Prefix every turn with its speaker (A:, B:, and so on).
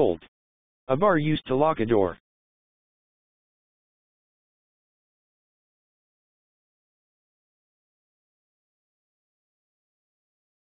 A: cold. A bar used to lock a door.